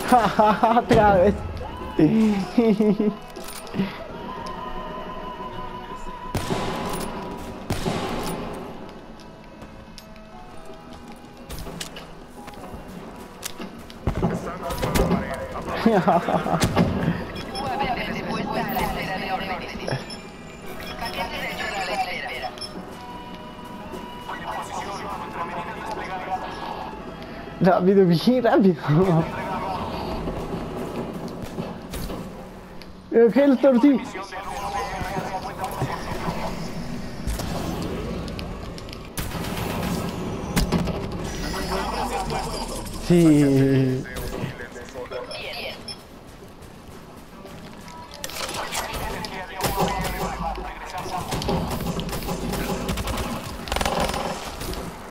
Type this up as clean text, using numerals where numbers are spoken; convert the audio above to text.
Otra vez. Nuevamente de vuelta a la espera de órdenes. Paquete de ayuda a la espera. Rápido, bien rápido. Hellstorm, sí. Sí.